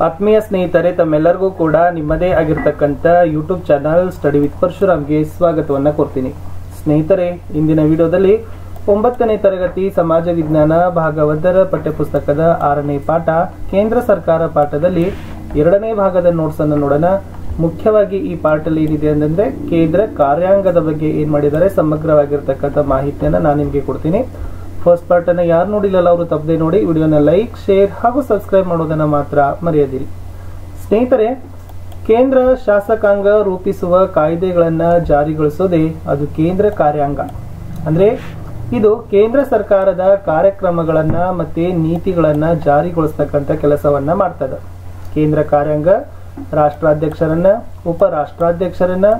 ಆತ್ಮೀಯ ಸ್ನೇಹಿತರೆ, ತಮ್ಮೆಲ್ಲರಿಗೂ ಕೂಡ ನಿಮ್ಮದೇ ಆಗಿರತಕ್ಕಂತ ಯೂಟ್ಯೂಬ್ ಚಾನಲ್ ಸ್ಟಡಿ ವಿತ್ ಪರಶುರಾಮ್ಗೆ ಸ್ವಾಗತವನ್ನ ಕೋರ್ತೀನಿ. ಸ್ನೇಹಿತರೆ, ಇಂದಿನ ವಿಡಿಯೋದಲ್ಲಿ 9ನೇ ತರಗತಿ ಸಮಾಜ ವಿಜ್ಞಾನ ಭಾಗ 1ರ ಪಠ್ಯಪುಸ್ತಕದ 6ನೇ ಪಾಠ ಕೇಂದ್ರ ಸರ್ಕಾರ ಪಾಠದಲ್ಲಿ 2ನೇ ಭಾಗದ ನೋಟ್ಸ್ ಅನ್ನು ನೋಡೋಣ. ಮುಖ್ಯವಾಗಿ ಈ ಪಾಠದಲ್ಲಿ ಏನಿದೆ ಅಂತಂದ್ರೆ ಕೇಂದ್ರ ಕಾರ್ಯಾಂಗದ ಬಗ್ಗೆ ಏನ್ ಮಾಡಿದ್ದಾರೆ ಸಮಗ್ರವಾಗಿರ್ತಕ್ಕಂಥ ಮಾಹಿತಿಯನ್ನ ನಾನು ನಿಮಗೆ ಕೊಡ್ತೀನಿ. ಫಸ್ಟ್ ಪಾರ್ಟ್ ಅನ್ನ ಯಾರು ನೋಡಿಲ್ಲಲ್ಲ ಅವರು ತಪ್ಪದೆ ನೋಡಿ, ವಿಡಿಯೋನ ಲೈಕ್, ಶೇರ್ ಹಾಗೂ ಸಬ್ಸ್ಕ್ರೈಬ್ ಮಾಡೋದನ್ನ ಮಾತ್ರ ಮರೆಯದಿರಿ. ಸ್ನೇಹಿತರೆ, ಕೇಂದ್ರ ಶಾಸಕಾಂಗ ರೂಪಿಸುವ ಕಾಯ್ದೆಗಳನ್ನ ಜಾರಿಗೊಳಿಸೋದೇ ಅದು ಕೇಂದ್ರ ಕಾರ್ಯಾಂಗ. ಅಂದ್ರೆ ಇದು ಕೇಂದ್ರ ಸರ್ಕಾರದ ಕಾರ್ಯಕ್ರಮಗಳನ್ನ ಮತ್ತೆ ನೀತಿಗಳನ್ನ ಜಾರಿಗೊಳಿಸ್ತಕ್ಕಂಥ ಕೆಲಸವನ್ನ ಮಾಡ್ತದೆ. ಕೇಂದ್ರ ಕಾರ್ಯಾಂಗ ರಾಷ್ಟ್ರಾಧ್ಯಕ್ಷರನ್ನ, ಉಪರಾಷ್ಟ್ರಾಧ್ಯಕ್ಷರನ್ನ,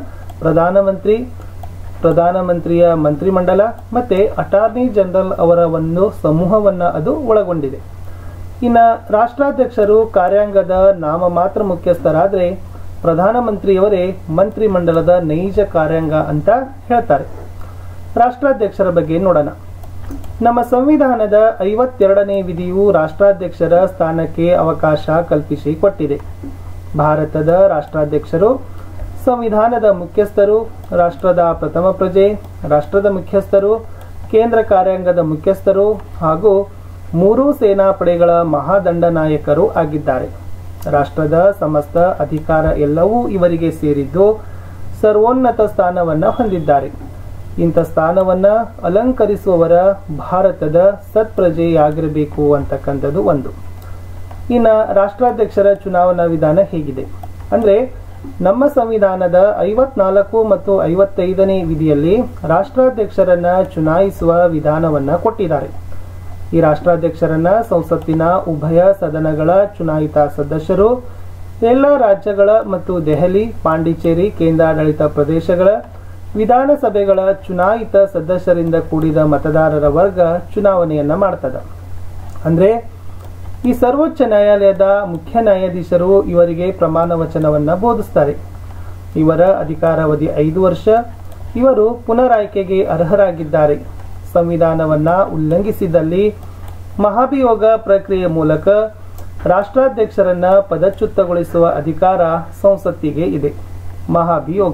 ಪ್ರಧಾನಮಂತ್ರಿಯ ಮಂತ್ರಿಮಂಡಲ ಮತ್ತೆ ಅಟಾರ್ನಿ ಜನರಲ್ ಅವರ ಒಂದು ಸಮೂಹವನ್ನ ಅದು ಒಳಗೊಂಡಿದೆ. ಇನ್ನ ರಾಷ್ಟ್ರಾಧ್ಯಕ್ಷರು ಕಾರ್ಯಾಂಗದ ನಾಮಮಾತ್ರ ಮುಖ್ಯಸ್ಥರಾದ್ರೆ ಪ್ರಧಾನಮಂತ್ರಿಯವರೇ ಮಂತ್ರಿಮಂಡಲದ ನೈಜ ಕಾರ್ಯಾಂಗ ಅಂತ ಹೇಳ್ತಾರೆ. ರಾಷ್ಟ್ರಾಧ್ಯಕ್ಷರ ಬಗ್ಗೆ ನೋಡೋಣ. ನಮ್ಮ ಸಂವಿಧಾನದ 52ನೇ ವಿಧಿಯು ರಾಷ್ಟ್ರಾಧ್ಯಕ್ಷರ ಸ್ಥಾನಕ್ಕೆ ಅವಕಾಶ ಕಲ್ಪಿಸಿ ಕೊಟ್ಟಿದೆ. ಭಾರತದ ರಾಷ್ಟ್ರಾಧ್ಯಕ್ಷರು ಸಂವಿಧಾನದ ಮುಖ್ಯಸ್ಥರು, ರಾಷ್ಟ್ರದ ಪ್ರಥಮ ಪ್ರಜೆ, ರಾಷ್ಟ್ರದ ಮುಖ್ಯಸ್ಥರು, ಕೇಂದ್ರ ಕಾರ್ಯಾಂಗದ ಮುಖ್ಯಸ್ಥರು ಹಾಗೂ 3 ಸೇನಾಪಡೆಗಳ ಮಹಾದಂಡನಾಯಕರು ಆಗಿದ್ದಾರೆ. ರಾಷ್ಟ್ರದ ಸಮಸ್ತ ಅಧಿಕಾರ ಎಲ್ಲವೂ ಇವರಿಗೆ ಸೇರಿದ್ದು ಸರ್ವೋನ್ನತ ಸ್ಥಾನವನ್ನ ಹೊಂದಿದ್ದಾರೆ. ಇಂಥ ಸ್ಥಾನವನ್ನ ಅಲಂಕರಿಸುವವರ ಭಾರತದ ಸತ್ಪ್ರಜೆಯಾಗಿರಬೇಕು ಅಂತಕ್ಕಂಥದ್ದು ಒಂದು. ಇನ್ನು ರಾಷ್ಟ್ರಾಧ್ಯಕ್ಷರ ಚುನಾವಣಾ ವಿಧಾನ ಹೇಗಿದೆ ಅಂದ್ರೆ, ನಮ್ಮ ಸಂವಿಧಾನದ 54 ಮತ್ತು 55ನೇ ವಿಧಿಯಲ್ಲಿ ರಾಷ್ಟ್ರಾಧ್ಯಕ್ಷರನ್ನ ಚುನಾಯಿಸುವ ವಿಧಾನವನ್ನ ಕೊಟ್ಟಿದ್ದಾರೆ. ಈ ರಾಷ್ಟ್ರಾಧ್ಯಕ್ಷರನ್ನ ಸಂಸತ್ತಿನ ಉಭಯ ಸದನಗಳ ಚುನಾಯಿತ ಸದಸ್ಯರು, ಎಲ್ಲ ರಾಜ್ಯಗಳ ಮತ್ತು ದೆಹಲಿ, ಪಾಂಡಿಚೇರಿ ಕೇಂದ್ರಾಡಳಿತ ಪ್ರದೇಶಗಳ ವಿಧಾನಸಭೆಗಳ ಚುನಾಯಿತ ಸದಸ್ಯರಿಂದ ಕೂಡಿದ ಮತದಾರರ ವರ್ಗ ಚುನಾವಣೆಯನ್ನ ಮಾಡ್ತದೆ. ಅಂದ್ರೆ ಈ ಸರ್ವೋಚ್ಚ ನ್ಯಾಯಾಲಯದ ಮುಖ್ಯ ನ್ಯಾಯಾಧೀಶರು ಇವರಿಗೆ ಪ್ರಮಾಣ ವಚನವನ್ನ ಬೋಧಿಸ್ತಾರೆ. ಇವರ ಅಧಿಕಾರಾವಧಿ 5 ವರ್ಷ. ಇವರು ಪುನರಾಯ್ಕೆಗೆ ಅರ್ಹರಾಗಿದ್ದಾರೆ. ಸಂವಿಧಾನವನ್ನ ಉಲ್ಲಂಘಿಸಿದಲ್ಲಿ ಮಹಾಭಿಯೋಗ ಪ್ರಕ್ರಿಯೆ ಮೂಲಕ ರಾಷ್ಟ್ರಾಧ್ಯಕ್ಷರನ್ನ ಪದಚ್ಯುತಗೊಳಿಸುವ ಅಧಿಕಾರ ಸಂಸತ್ತಿಗೆ ಇದೆ. ಮಹಾಭಿಯೋಗ.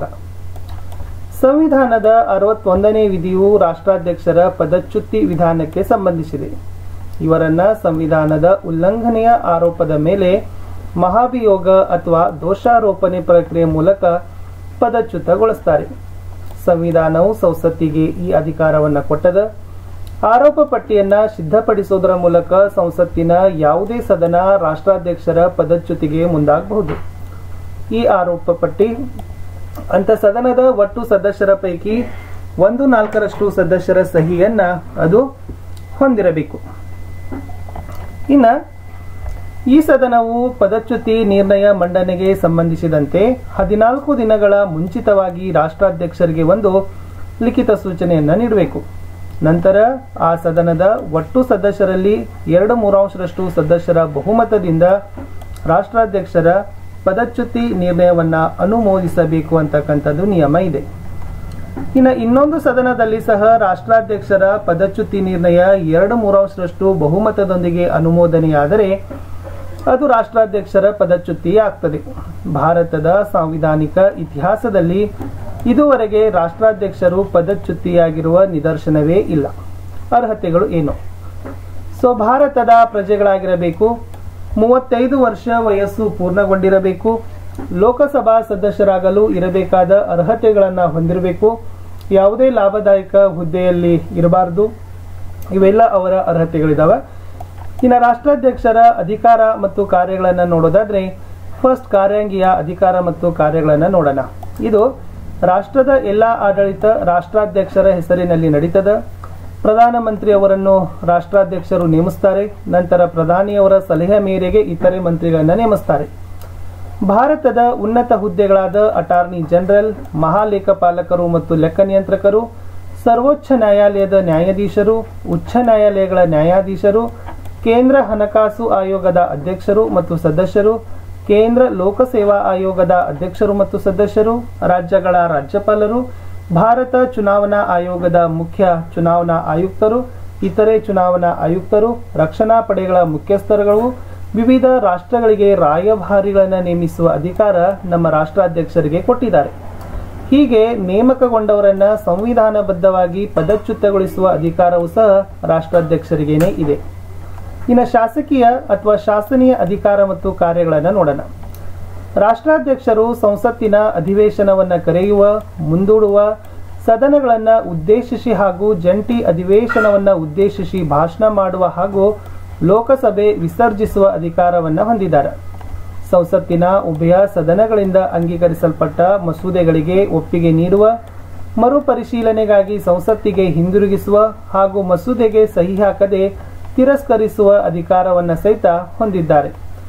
ಸಂವಿಧಾನದ 61ನೇ ವಿಧಿಯು ರಾಷ್ಟ್ರಾಧ್ಯಕ್ಷರ ಪದಚ್ಯುತಿ ವಿಧಾನಕ್ಕೆ ಸಂಬಂಧಿಸಿದೆ. ಇವರನ್ನ ಸಂವಿಧಾನದ ಉಲ್ಲಂಘನೆಯ ಆರೋಪದ ಮೇಲೆ ಮಹಾಭಿಯೋಗ ಅಥವಾ ದೋಷಾರೋಪಣೆ ಪ್ರಕ್ರಿಯೆ ಮೂಲಕ ಪದಚ್ಯುತಗೊಳಿಸ್ತಾರೆ. ಸಂವಿಧಾನವು ಸಂಸತ್ತಿಗೆ ಈ ಅಧಿಕಾರವನ್ನ ಕೊಟ್ಟದ. ಆರೋಪ ಪಟ್ಟಿಯನ್ನ ಸಿದ್ಧಪಡಿಸುವುದರ ಮೂಲಕ ಸಂಸತ್ತಿನ ಯಾವುದೇ ಸದನ ರಾಷ್ಟ್ರಾಧ್ಯಕ್ಷರ ಪದಚ್ಯುತಿಗೆ ಮುಂದಾಗಬಹುದು. ಈ ಆರೋಪ ಪಟ್ಟಿ ಅಂತ ಸದನದ ಒಟ್ಟು ಸದಸ್ಯರ ಪೈಕಿ 1/4 ಸದಸ್ಯರ ಸಹಿಯನ್ನ ಅದು ಹೊಂದಿರಬೇಕು. ಇನ್ನ ಈ ಸದನವು ಪದಚ್ಯುತಿ ನಿರ್ಣಯ ಮಂಡನೆಗೆ ಸಂಬಂಧಿಸಿದಂತೆ 14 ದಿನಗಳ ಮುಂಚಿತವಾಗಿ ರಾಷ್ಟ್ರಾಧ್ಯಕ್ಷರಿಗೆ ಒಂದು ಲಿಖಿತ ಸೂಚನೆಯನ್ನ ನೀಡಬೇಕು. ನಂತರ ಆ ಸದನದ ಒಟ್ಟು ಸದಸ್ಯರಲ್ಲಿ 2/3 ಸದಸ್ಯರ ಬಹುಮತದಿಂದ ರಾಷ್ಟ್ರಾಧ್ಯಕ್ಷರ ಪದಚ್ಯುತಿ ನಿರ್ಣಯವನ್ನ ಅನುಮೋದಿಸಬೇಕು ಅಂತಕ್ಕಂಥದ್ದು ನಿಯಮ ಇದೆ. ಇನ್ನು ಇನ್ನೊಂದು ಸದನದಲ್ಲಿ ಸಹ ರಾಷ್ಟ್ರಾಧ್ಯಕ್ಷರ ಪದಚ್ಯುತಿ ನಿರ್ಣಯ 2/3 ಬಹುಮತದೊಂದಿಗೆ ಅನುಮೋದನೆಯಾದರೆ ಅದು ರಾಷ್ಟ್ರಾಧ್ಯಕ್ಷರ ಪದಚ್ಯುತಿ ಆಗ್ತದೆ. ಭಾರತದ ಸಾಂವಿಧಾನಿಕ ಇತಿಹಾಸದಲ್ಲಿ ಇದುವರೆಗೆ ರಾಷ್ಟ್ರಾಧ್ಯಕ್ಷರು ಪದಚ್ಯುತಿಯಾಗಿರುವ ನಿದರ್ಶನವೇ ಇಲ್ಲ. ಅರ್ಹತೆಗಳು ಏನು? ಭಾರತದ ಪ್ರಜೆಗಳಾಗಿರಬೇಕು, 35 ವರ್ಷ ವಯಸ್ಸು ಪೂರ್ಣಗೊಂಡಿರಬೇಕು, ಲೋಕಸಭಾ ಸದಸ್ಯರಾಗಲು ಇರಬೇಕಾದ ಅರ್ಹತೆಗಳನ್ನ ಹೊಂದಿರಬೇಕು, ಯಾವುದೇ ಲಾಭದಾಯಕ ಹುದ್ದೆಯಲ್ಲಿ ಇರಬಾರದು. ಇವೆಲ್ಲ ಅವರ ಅರ್ಹತೆಗಳಿದಾವೆ. ಇನ್ನು ರಾಷ್ಟ್ರಾಧ್ಯಕ್ಷರ ಅಧಿಕಾರ ಮತ್ತು ಕಾರ್ಯಗಳನ್ನ ನೋಡೋದಾದ್ರೆ ಫಸ್ಟ್ ಕಾರ್ಯಾಂಗೀಯ ಅಧಿಕಾರ ಮತ್ತು ಕಾರ್ಯಗಳನ್ನ ನೋಡೋಣ. ಇದು ರಾಷ್ಟ್ರದ ಎಲ್ಲಾ ಆಡಳಿತ ರಾಷ್ಟ್ರಾಧ್ಯಕ್ಷರ ಹೆಸರಿನಲ್ಲಿ ನಡೀತದ. ಪ್ರಧಾನಮಂತ್ರಿಯವರನ್ನು ರಾಷ್ಟ್ರಾಧ್ಯಕ್ಷರು ನೇಮಿಸ್ತಾರೆ. ನಂತರ ಪ್ರಧಾನಿಯವರ ಸಲಹೆ ಮೇರೆಗೆ ಇತರೆ ಮಂತ್ರಿಗಳನ್ನ ನೇಮಿಸ್ತಾರೆ. ಭಾರತದ ಉನ್ನತ ಹುದ್ದೆಗಳಾದ ಅಟಾರ್ನಿ ಜನರಲ್, ಮಹಾಲೇಖಪಾಲಕರು ಮತ್ತು ಲೆಕ್ಕ ನಿಯಂತ್ರಕರು, ಸರ್ವೋಚ್ಚ ನ್ಯಾಯಾಲಯದ ನ್ಯಾಯಾಧೀಶರು, ಉಚ್ಚ ನ್ಯಾಯಾಲಯಗಳ ನ್ಯಾಯಾಧೀಶರು, ಕೇಂದ್ರ ಹಣಕಾಸು ಆಯೋಗದ ಅಧ್ಯಕ್ಷರು ಮತ್ತು ಸದಸ್ಯರು, ಕೇಂದ್ರ ಲೋಕಸೇವಾ ಆಯೋಗದ ಅಧ್ಯಕ್ಷರು ಮತ್ತು ಸದಸ್ಯರು, ರಾಜ್ಯಗಳ ರಾಜ್ಯಪಾಲರು, ಭಾರತ ಚುನಾವಣಾ ಆಯೋಗದ ಮುಖ್ಯ ಚುನಾವಣಾ ಆಯುಕ್ತರು, ಇತರೆ ಚುನಾವಣಾ ಆಯುಕ್ತರು, ರಕ್ಷಣಾ ಪಡೆಗಳ ಮುಖ್ಯಸ್ಥರುಗಳು, ವಿವಿಧ ರಾಷ್ಟ್ರಗಳಿಗೆ ರಾಯಭಾರಿಗಳನ್ನು ನೇಮಿಸುವ ಅಧಿಕಾರ ನಮ್ಮ ರಾಷ್ಟ್ರಾಧ್ಯಕ್ಷರಿಗೆ ಕೊಟ್ಟಿದ್ದಾರೆ. ಹೀಗೆ ನೇಮಕಗೊಂಡವರನ್ನ ಸಂವಿಧಾನಬದ್ಧವಾಗಿ ಪದಚ್ಯುತಗೊಳಿಸುವ ಅಧಿಕಾರವೂ ಸಹ ರಾಷ್ಟ್ರಾಧ್ಯಕ್ಷರಿಗೇನೆ ಇದೆ. ಇನ್ನು ಶಾಸಕೀಯ ಅಥವಾ ಶಾಸನೀಯ ಅಧಿಕಾರ ಮತ್ತು ಕಾರ್ಯಗಳನ್ನು ನೋಡೋಣ. ರಾಷ್ಟ್ರಾಧ್ಯಕ್ಷರು ಸಂಸತ್ತಿನ ಅಧಿವೇಶನವನ್ನು ಕರೆಯುವ, ಮುಂದೂಡುವ, ಸದನಗಳನ್ನು ಉದ್ದೇಶಿಸಿ ಹಾಗೂ ಜಂಟಿ ಅಧಿವೇಶನವನ್ನು ಉದ್ದೇಶಿಸಿ ಭಾಷಣ ಮಾಡುವ ಹಾಗೂ ಲೋಕಸಭೆ ವಿಸರ್ಜಿಸುವ ಅಧಿಕಾರವನ್ನು ಹೊಂದಿದ್ದಾರೆ. ಸಂಸತ್ತಿನ ಉಭಯ ಸದನಗಳಿಂದ ಅಂಗೀಕರಿಸಲ್ಪಟ್ಟ ಮಸೂದೆಗಳಿಗೆ ಒಪ್ಪಿಗೆ ನೀಡುವ, ಮರುಪರಿಶೀಲನೆಗಾಗಿ ಸಂಸತ್ತಿಗೆ ಹಿಂದಿರುಗಿಸುವ ಹಾಗೂ ಮಸೂದೆಗೆ ಸಹಿ ಹಾಕದೆ ತಿರಸ್ಕರಿಸುವ ಅಧಿಕಾರವನ್ನು ಸಹಿತ ಹೊಂದಿದ್ದಾರೆ.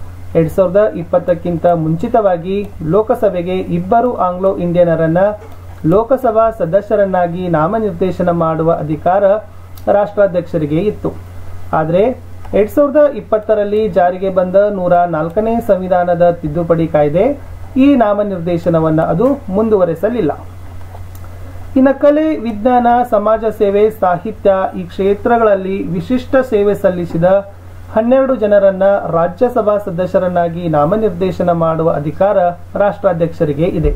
2020ಕ್ಕಿಂತ ಮುಂಚಿತವಾಗಿ ಲೋಕಸಭೆಗೆ 2 ಆಂಗ್ಲೋ ಇಂಡಿಯನರನ್ನ ಲೋಕಸಭಾ ಸದಸ್ಯರನ್ನಾಗಿ ನಾಮನಿರ್ದೇಶನ ಮಾಡುವ ಅಧಿಕಾರ ರಾಷ್ಟ್ರಾಧ್ಯಕ್ಷರಿಗೆ ಇತ್ತು. ಆದರೆ 2020ರಲ್ಲಿ ಜಾರಿಗೆ ಬಂದ 104ನೇ ಸಂವಿಧಾನದ ತಿದ್ದುಪಡಿ ಕಾಯ್ದೆ ಈ ನಾಮನಿರ್ದೇಶನವನ್ನು ಅದು ಮುಂದುವರೆಸಲಿಲ್ಲ. ಇನ್ನು ಕಲೆ, ವಿಜ್ಞಾನ, ಸಮಾಜ ಸೇವೆ, ಸಾಹಿತ್ಯ ಈ ಕ್ಷೇತ್ರಗಳಲ್ಲಿ ವಿಶಿಷ್ಟ ಸೇವೆ ಸಲ್ಲಿಸಿದ 12 ಜನರನ್ನ ರಾಜ್ಯಸಭಾ ಸದಸ್ಯರನ್ನಾಗಿ ನಾಮನಿರ್ದೇಶನ ಮಾಡುವ ಅಧಿಕಾರ ರಾಷ್ಟ್ರಾಧ್ಯಕ್ಷರಿಗೆ ಇದೆ.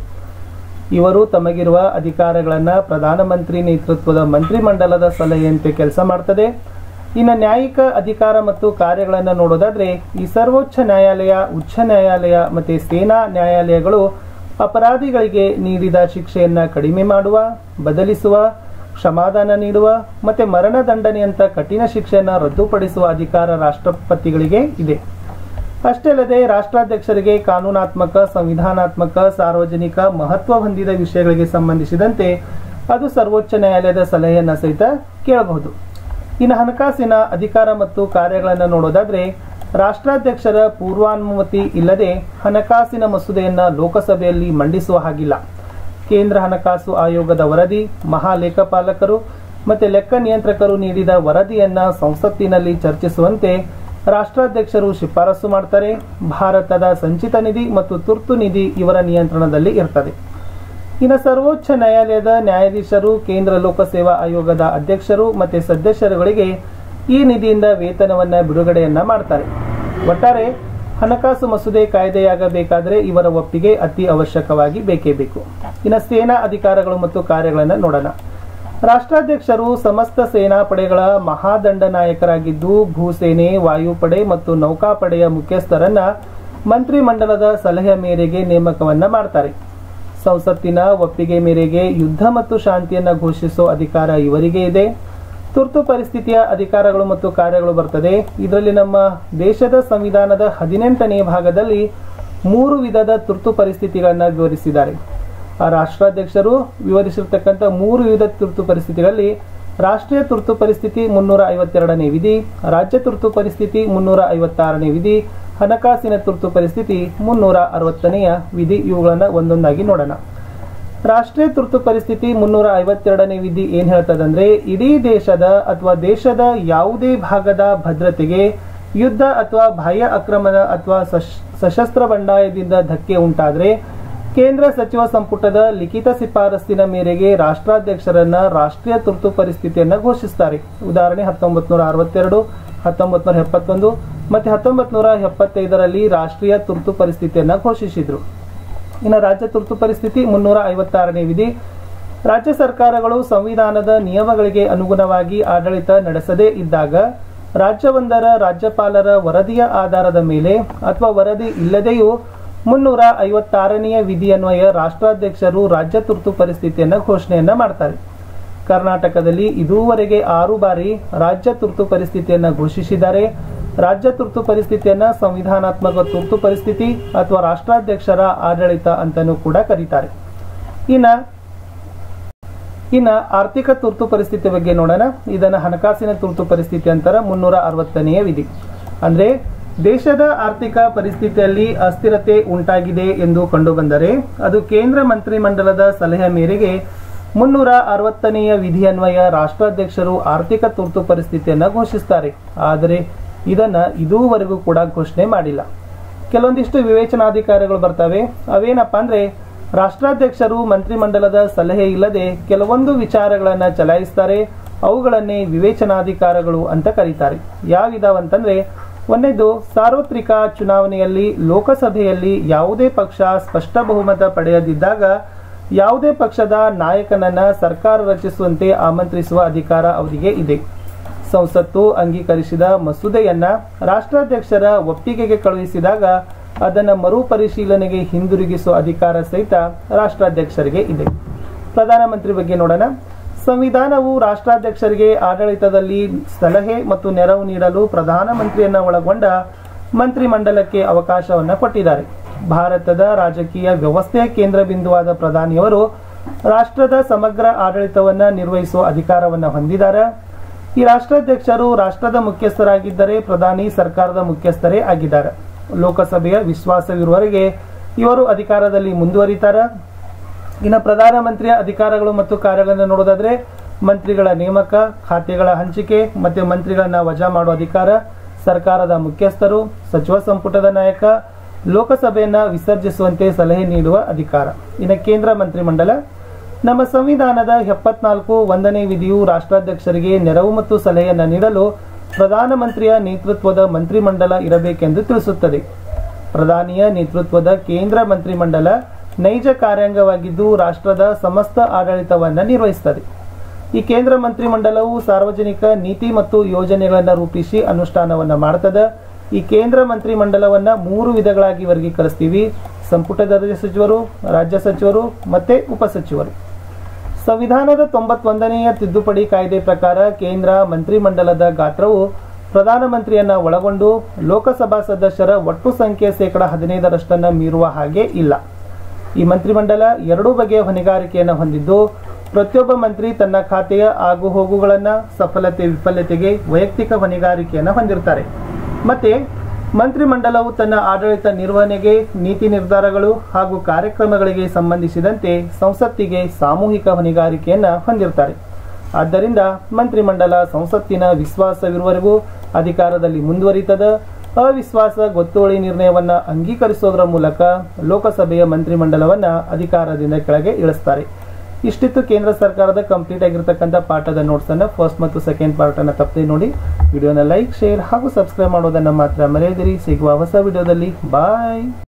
ಇವರು ತಮಗಿರುವ ಅಧಿಕಾರಗಳನ್ನು ಪ್ರಧಾನಮಂತ್ರಿ ನೇತೃತ್ವದ ಮಂತ್ರಿಮಂಡಲದ ಸಲಹೆಯಂತೆ ಕೆಲಸ ಮಾಡ್ತದೆ. ಇನ್ನು ನ್ಯಾಯಿಕ ಅಧಿಕಾರ ಮತ್ತು ಕಾರ್ಯಗಳನ್ನು ನೋಡೋದಾದ್ರೆ ಈ ಸರ್ವೋಚ್ಚ ನ್ಯಾಯಾಲಯ, ಉಚ್ಚ ನ್ಯಾಯಾಲಯ ಮತ್ತು ಸೇನಾ ನ್ಯಾಯಾಲಯಗಳು ಅಪರಾಧಿಗಳಿಗೆ ನೀಡಿದ ಶಿಕ್ಷೆಯನ್ನು ಕಡಿಮೆ ಮಾಡುವ, ಬದಲಿಸುವ, ಕ್ಷಮಾದಾನ ನೀಡುವ ಮತ್ತು ಮರಣದಂಡನೆಯಂಥ ಕಠಿಣ ಶಿಕ್ಷೆಯನ್ನು ರದ್ದುಪಡಿಸುವ ಅಧಿಕಾರ ರಾಷ್ಟ್ರಪತಿಗಳಿಗೆ ಇದೆ. ಅಷ್ಟೇ ಅಲ್ಲದೆ ರಾಷ್ಟ್ರಾಧ್ಯಕ್ಷರಿಗೆ ಕಾನೂನಾತ್ಮಕ, ಸಂವಿಧಾನಾತ್ಮಕ, ಸಾರ್ವಜನಿಕ ಮಹತ್ವ ಹೊಂದಿದ ವಿಷಯಗಳಿಗೆ ಸಂಬಂಧಿಸಿದಂತೆ ಅದು ಸರ್ವೋಚ್ಚ ನ್ಯಾಯಾಲಯದ ಸಲಹೆಯನ್ನು ಸಹಿತ ಕೇಳಬಹುದು. ಇನ್ನು ಹಣಕಾಸಿನ ಅಧಿಕಾರ ಮತ್ತು ಕಾರ್ಯಗಳನ್ನು ನೋಡೋದಾದ್ರೆ ರಾಷ್ಟ್ರಾಧ್ಯಕ್ಷರ ಪೂರ್ವಾನುಮತಿ ಇಲ್ಲದೆ ಹಣಕಾಸಿನ ಮಸೂದೆಯನ್ನು ಲೋಕಸಭೆಯಲ್ಲಿ ಮಂಡಿಸುವ ಹಾಗಿಲ್ಲ. ಕೇಂದ್ರ ಹಣಕಾಸು ಆಯೋಗದ ವರದಿ, ಮಹಾಲೇಖಪಾಲಕರು ಮತ್ತು ಲೆಕ್ಕ ನಿಯಂತ್ರಕರು ನೀಡಿದ ವರದಿಯನ್ನ ಸಂಸತ್ತಿನಲ್ಲಿ ಚರ್ಚಿಸುವಂತೆ ರಾಷ್ಟ್ರಾಧ್ಯಕ್ಷರು ಶಿಫಾರಸು ಮಾಡ್ತಾರೆ. ಭಾರತದ ಸಂಚಿತ ನಿಧಿ ಮತ್ತು ತುರ್ತು ನಿಧಿ ಇವರ ನಿಯಂತ್ರಣದಲ್ಲಿ ಇರ್ತದೆ. ಇನ್ನು ಸರ್ವೋಚ್ಚ ನ್ಯಾಯಾಲಯದ ನ್ಯಾಯಾಧೀಶರು, ಕೇಂದ್ರ ಲೋಕಸೇವಾ ಆಯೋಗದ ಅಧ್ಯಕ್ಷರು ಮತ್ತು ಸದಸ್ಯರುಗಳಿಗೆ ಈ ನಿಧಿಯಿಂದ ವೇತನವನ್ನು ಬಿಡುಗಡೆಯನ್ನ ಮಾಡ್ತಾರೆ. ಒಟ್ಟಾರೆ ಹಣಕಾಸು ಮಸೂದೆ ಕಾಯ್ದೆಯಾಗಬೇಕಾದ್ರೆ ಇವರ ಒಪ್ಪಿಗೆ ಅತಿ ಅವಶ್ಯಕವಾಗಿ ಬೇಕೇ ಬೇಕು. ಇನ್ನು ಸೇನಾ ಅಧಿಕಾರಗಳು ಮತ್ತು ಕಾರ್ಯಗಳನ್ನು ನೋಡೋಣ. ರಾಷ್ಟ್ರಾಧ್ಯಕ್ಷರು ಸಮಸ್ತ ಸೇನಾ ಪಡೆಗಳ ಮಹಾದಂಡ ನಾಯಕರಾಗಿದ್ದು ಭೂಸೇನೆ, ವಾಯುಪಡೆ ಮತ್ತು ನೌಕಾಪಡೆಯ ಮುಖ್ಯಸ್ಥರನ್ನ ಮಂತ್ರಿಮಂಡಲದ ಸಲಹೆಯ ಮೇರೆಗೆ ನೇಮಕವನ್ನ ಮಾಡ್ತಾರೆ. ಸಂಸತ್ತಿನ ಒಪ್ಪಿಗೆ ಮೇರೆಗೆ ಯುದ್ಧ ಮತ್ತು ಶಾಂತಿಯನ್ನ ಘೋಷಿಸುವ ಅಧಿಕಾರ ಇವರಿಗೆ ಇದೆ. ತುರ್ತು ಪರಿಸ್ಥಿತಿಯ ಅಧಿಕಾರಗಳು ಮತ್ತು ಕಾರ್ಯಗಳು ಬರ್ತದೆ. ಇದರಲ್ಲಿ ನಮ್ಮ ದೇಶದ ಸಂವಿಧಾನದ 18ನೇ ಭಾಗದಲ್ಲಿ 3 ವಿಧದ ತುರ್ತು ಪರಿಸ್ಥಿತಿಗಳನ್ನ ವಿವರಿಸಿದ್ದಾರೆ. ಆ ರಾಷ್ಟ್ರಾಧ್ಯಕ್ಷರು ವಿವರಿಸಿರ್ತಕ್ಕಂಥ 3 ವಿವಿಧ ತುರ್ತು ಪರಿಸ್ಥಿತಿಗಳಲ್ಲಿ ರಾಷ್ಟ್ರೀಯ ತುರ್ತು ಪರಿಸ್ಥಿತಿ 352ನೇ ವಿಧಿ, ರಾಜ್ಯ ತುರ್ತು ಪರಿಸ್ಥಿತಿ 356ನೇ ವಿಧಿ, ಹಣಕಾಸಿನ ತುರ್ತು ಪರಿಸ್ಥಿತಿ 360ನೇ ವಿಧಿ. ಇವುಗಳನ್ನು ಒಂದೊಂದಾಗಿ ನೋಡೋಣ. ರಾಷ್ಟ್ರೀಯ ತುರ್ತು ಪರಿಸ್ಥಿತಿ 352ನೇ ವಿಧಿ ಏನ್ ಹೇಳ್ತದಂದ್ರೆ, ಇಡೀ ದೇಶದ ಅಥವಾ ದೇಶದ ಯಾವುದೇ ಭಾಗದ ಭದ್ರತೆಗೆ ಯುದ್ಧ ಅಥವಾ ಬಾಹ್ಯ ಆಕ್ರಮಣ ಅಥವಾ ಸಶಸ್ತ್ರ ಬಂಡಾಯದಿಂದ ಧಕ್ಕೆ ಉಂಟಾದ್ರೆ ಕೇಂದ್ರ ಸಚಿವ ಸಂಪುಟದ ಲಿಖಿತ ಶಿಫಾರಸ್ಸಿನ ಮೇರೆಗೆ ರಾಷ್ಟ್ರಾಧ್ಯಕ್ಷರನ್ನ ರಾಷ್ಟ್ರೀಯ ತುರ್ತು ಪರಿಸ್ಥಿತಿಯನ್ನ ಘೋಷಿಸುತ್ತಾರೆ. ಉದಾಹರಣೆ 1962, 1971 ಮತ್ತು 1975ರಲ್ಲಿ ರಾಷ್ಟ್ರೀಯ ತುರ್ತು ಪರಿಸ್ಥಿತಿಯನ್ನ ಘೋಷಿಸಿದ್ರು. ಇನ್ನು ರಾಜ್ಯ ತುರ್ತು ಪರಿಸ್ಥಿತಿ 356ನೇ ವಿಧಿ. ರಾಜ್ಯ ಸರ್ಕಾರಗಳು ಸಂವಿಧಾನದ ನಿಯಮಗಳಿಗೆ ಅನುಗುಣವಾಗಿ ಆಡಳಿತ ನಡೆಸದೇ ಇದ್ದಾಗ ರಾಜ್ಯವೊಂದರ ರಾಜ್ಯಪಾಲರ ವರದಿಯ ಆಧಾರದ ಮೇಲೆ ಅಥವಾ ವರದಿ ಇಲ್ಲದೆಯೂ 356ನೇ ವಿಧಿಯನ್ವಯ ರಾಷ್ಟ್ರಾಧ್ಯಕ್ಷರು ರಾಜ್ಯ ತುರ್ತು ಪರಿಸ್ಥಿತಿಯನ್ನ ಘೋಷಣೆಯನ್ನ ಮಾಡ್ತಾರೆ. ಕರ್ನಾಟಕದಲ್ಲಿ ಇದುವರೆಗೆ 6 ಬಾರಿ ರಾಜ್ಯ ತುರ್ತು ಪರಿಸ್ಥಿತಿಯನ್ನ ಘೋಷಿಸಿದ್ದಾರೆ. ರಾಜ್ಯ ತುರ್ತು ಪರಿಸ್ಥಿತಿಯನ್ನ ಸಂವಿಧಾನಾತ್ಮಕ ತುರ್ತು ಪರಿಸ್ಥಿತಿ ಅಥವಾ ರಾಷ್ಟ್ರಾಧ್ಯಕ್ಷರ ಆಡಳಿತ ಅಂತಾನೂ ಕೂಡ ಕರೀತಾರೆ. ಇನ್ನ ಆರ್ಥಿಕ ತುರ್ತು ಪರಿಸ್ಥಿತಿ ಬಗ್ಗೆ ನೋಡೋಣ. ಇದನ್ನ ಹಣಕಾಸಿನ ತುರ್ತು ಪರಿಸ್ಥಿತಿ ಅಂತಾರ. 360ನೇ ವಿಧಿ ಅಂದ್ರೆ ದೇಶದ ಆರ್ಥಿಕ ಪರಿಸ್ಥಿತಿಯಲ್ಲಿ ಅಸ್ಥಿರತೆ ಉಂಟಾಗಿದೆ ಎಂದು ಕಂಡುಬಂದರೆ ಅದು ಕೇಂದ್ರ ಮಂತ್ರಿಮಂಡಲದ ಸಲಹೆ ಮೇರೆಗೆ 360ನೇ ವಿಧಿಯನ್ವಯ ರಾಷ್ಟ್ರಾಧ್ಯಕ್ಷರು ಆರ್ಥಿಕ ತುರ್ತು ಪರಿಸ್ಥಿತಿಯನ್ನ ಘೋಷಿಸುತ್ತಾರೆ. ಆದರೆ ಇದನ್ನ ಇದುವರೆಗೂ ಕೂಡ ಘೋಷಣೆ ಮಾಡಿಲ್ಲ. ಕೆಲವೊಂದಿಷ್ಟು ವಿವೇಚನಾಧಿಕಾರಿಗಳು ಬರ್ತವೆ. ಅವೇನಪ್ಪ ಅಂದ್ರೆ ರಾಷ್ಟ್ರಾಧ್ಯಕ್ಷರು ಮಂತ್ರಿಮಂಡಲದ ಸಲಹೆ ಇಲ್ಲದೆ ಕೆಲವೊಂದು ವಿಚಾರಗಳನ್ನ ಚಲಾಯಿಸ್ತಾರೆ. ಅವುಗಳನ್ನೇ ವಿವೇಚನಾಧಿಕಾರಗಳು ಅಂತ ಕರೀತಾರೆ. ಯಾವಿದಾವಂತಂದ್ರೆ ಒಂದನೇದು, ಸಾರ್ವತ್ರಿಕ ಚುನಾವಣೆಯಲ್ಲಿ ಲೋಕಸಭೆಯಲ್ಲಿ ಯಾವುದೇ ಪಕ್ಷ ಸ್ಪಷ್ಟ ಬಹುಮತ ಪಡೆಯದಿದ್ದಾಗ ಯಾವುದೇ ಪಕ್ಷದ ನಾಯಕನನ್ನ ಸರ್ಕಾರ ರಚಿಸುವಂತೆ ಆಮಂತ್ರಿಸುವ ಅಧಿಕಾರ ಅವರಿಗೆ ಇದೆ. ಸಂಸತ್ತು ಅಂಗೀಕರಿಸಿದ ಮಸೂದೆಯನ್ನ ರಾಷ್ಟ್ರಾಧ್ಯಕ್ಷರ ಒಪ್ಪಿಗೆಗೆ ಕಳುಹಿಸಿದಾಗ ಅದನ್ನು ಮರುಪರಿಶೀಲನೆಗೆ ಹಿಂದಿರುಗಿಸುವ ಅಧಿಕಾರ ಸಹಿತ ರಾಷ್ಟ್ರಾಧ್ಯಕ್ಷರಿಗೆ ಇದೆ. ಪ್ರಧಾನಮಂತ್ರಿ ಬಗ್ಗೆ ನೋಡೋಣ. ಸಂವಿಧಾನವು ರಾಷ್ಟ್ರಾಧ್ಯಕ್ಷರಿಗೆ ಆಡಳಿತದಲ್ಲಿ ಸಲಹೆ ಮತ್ತು ನೆರವು ನೀಡಲು ಪ್ರಧಾನಮಂತ್ರಿಯನ್ನ ಒಳಗೊಂಡ ಮಂತ್ರಿಮಂಡಲಕ್ಕೆ ಅವಕಾಶವನ್ನು ಕೊಟ್ಟಿದ್ದಾರೆ. ಭಾರತದ ರಾಜಕೀಯ ವ್ಯವಸ್ಥೆಯ ಕೇಂದ್ರ ಬಿಂದುವಾದ ಪ್ರಧಾನಿಯವರು ರಾಷ್ಟ್ರದ ಸಮಗ್ರ ಆಡಳಿತವನ್ನು ನಿರ್ವಹಿಸುವ ಅಧಿಕಾರವನ್ನು ಹೊಂದಿದ್ದಾರೆ. ಈ ರಾಷ್ಟ್ರಾಧ್ಯಕ್ಷರು ರಾಷ್ಟ್ರದ ಮುಖ್ಯಸ್ಥರಾಗಿದ್ದರೆ ಪ್ರಧಾನಿ ಸರ್ಕಾರದ ಮುಖ್ಯಸ್ಥರೇ ಆಗಿದ್ದಾರೆ. ಲೋಕಸಭೆಯ ವಿಶ್ವಾಸವಿರುವವರೆಗೆ ಇವರು ಅಧಿಕಾರದಲ್ಲಿ ಮುಂದುವರಿತಾರೆ. ಇನ್ನು ಪ್ರಧಾನಮಂತ್ರಿಯ ಅಧಿಕಾರಗಳು ಮತ್ತು ಕಾರ್ಯಗಳನ್ನು ನೋಡೋದಾದ್ರೆ ಮಂತ್ರಿಗಳ ನೇಮಕ, ಖಾತೆಗಳ ಹಂಚಿಕೆ ಮತ್ತೆ ಮಂತ್ರಿಗಳನ್ನ ವಜಾ ಮಾಡುವ ಅಧಿಕಾರ, ಸರ್ಕಾರದ ಮುಖ್ಯಸ್ಥರು, ಸಚಿವ ಸಂಪುಟದ ನಾಯಕ, ಲೋಕಸಭೆಯನ್ನ ವಿಸರ್ಜಿಸುವಂತೆ ಸಲಹೆ ನೀಡುವ ಅಧಿಕಾರ. ಇನ್ನು ಕೇಂದ್ರ ಮಂತ್ರಿಮಂಡಲ. ನಮ್ಮ ಸಂವಿಧಾನದ 74 1ನೇ ವಿಧಿಯು ರಾಷ್ಟ್ರಾಧ್ಯಕ್ಷರಿಗೆ ನೆರವು ಮತ್ತು ಸಲಹೆಯನ್ನು ನೀಡಲು ಪ್ರಧಾನಮಂತ್ರಿಯ ನೇತೃತ್ವದ ಮಂತ್ರಿಮಂಡಲ ಇರಬೇಕೆಂದು ತಿಳಿಸುತ್ತದೆ. ಪ್ರಧಾನಿಯ ನೇತೃತ್ವದ ಕೇಂದ್ರ ಮಂತ್ರಿಮಂಡಲ ನೈಜ ಕಾರ್ಯಾಂಗವಾಗಿದ್ದು ರಾಷ್ಟ್ರದ ಸಮಸ್ತ ಆಡಳಿತವನ್ನು ನಿರ್ವಹಿಸುತ್ತದೆ. ಈ ಕೇಂದ್ರ ಮಂತ್ರಿಮಂಡಲವು ಸಾರ್ವಜನಿಕ ನೀತಿ ಮತ್ತು ಯೋಜನೆಗಳನ್ನು ರೂಪಿಸಿ ಅನುಷ್ಠಾನವನ್ನು ಮಾಡುತ್ತದೆ. ಈ ಕೇಂದ್ರ ಮಂತ್ರಿಮಂಡಲವನ್ನು 3 ವಿಧಗಳಾಗಿ ವರ್ಗೀಕರಿಸ್ತೀವಿ: ಸಂಪುಟ ದರ್ಜೆ ಸಚಿವರು, ರಾಜ್ಯ ಸಚಿವರು ಮತ್ತೆ ಉಪಸಚಿವರು. ಸಂವಿಧಾನದ 91ನೇ ತಿದ್ದುಪಡಿ ಕಾಯ್ದೆ ಪ್ರಕಾರ ಕೇಂದ್ರ ಮಂತ್ರಿಮಂಡಲದ ಗಾತ್ರವು ಪ್ರಧಾನಮಂತ್ರಿಯನ್ನ ಒಳಗೊಂಡು ಲೋಕಸಭಾ ಸದಸ್ಯರ ಒಟ್ಟು ಸಂಖ್ಯೆ 15% ಮೀರುವ ಹಾಗೆ ಇಲ್ಲ. ಈ ಮಂತ್ರಿಮಂಡಲ 2 ಬಗೆಯ ಹೊಣೆಗಾರಿಕೆಯನ್ನು ಹೊಂದಿದ್ದು ಪ್ರತಿಯೊಬ್ಬ ಮಂತ್ರಿ ತನ್ನ ಖಾತೆಯ ಆಗುಹೋಗುಗಳನ್ನು ಸಫಲತೆ ವಿಫಲತೆಗೆ ವೈಯಕ್ತಿಕ ಹೊಣೆಗಾರಿಕೆಯನ್ನು ಹೊಂದಿರುತ್ತಾರೆ. ಮತ್ತೆ ಮಂತ್ರಿಮಂಡಲವು ತನ್ನ ಆಡಳಿತ ನಿರ್ವಹಣೆಗೆ, ನೀತಿ ನಿರ್ಧಾರಗಳು ಹಾಗೂ ಕಾರ್ಯಕ್ರಮಗಳಿಗೆ ಸಂಬಂಧಿಸಿದಂತೆ ಸಂಸತ್ತಿಗೆ ಸಾಮೂಹಿಕ ಹೊಣೆಗಾರಿಕೆಯನ್ನು ಹೊಂದಿರುತ್ತಾರೆ. ಆದ್ದರಿಂದ ಮಂತ್ರಿಮಂಡಲ ಸಂಸತ್ತಿನ ವಿಶ್ವಾಸವಿರುವವರೆಗೂ ಅಧಿಕಾರದಲ್ಲಿ ಮುಂದುವರಿತದೆ. ಅವಿಶ್ವಾಸ ಗೊತ್ತುವಳಿ ನಿರ್ಣಯವನ್ನು ಅಂಗೀಕರಿಸುವುದರ ಮೂಲಕ ಲೋಕಸಭೆಯ ಮಂತ್ರಿಮಂಡಲವನ್ನು ಅಧಿಕಾರದಿಂದ ಕೆಳಗೆ ಇಳಿಸ್ತಾರೆ. ಇಷ್ಟಿತ್ತು ಕೇಂದ್ರ ಸರ್ಕಾರದ ಕಂಪ್ಲೀಟ್ ಆಗಿರತಕ್ಕಂಥ ಪಾಠದ ನೋಟ್ಸ್ ಅನ್ನು. ಫಸ್ಟ್ ಮತ್ತು ಸೆಕೆಂಡ್ ಪಾರ್ಟ್ ಅನ್ನು ತಪ್ಪದೆ ನೋಡಿ. ವಿಡಿಯೋನ ಲೈಕ್, ಶೇರ್ ಹಾಗೂ ಸಬ್ಸ್ಕ್ರೈಬ್ ಮಾಡೋದನ್ನು ಮಾತ್ರ ಮರೆಯದಿರಿ. ಸಿಗುವ ಹೊಸ ವಿಡಿಯೋದಲ್ಲಿ. ಬಾಯ್.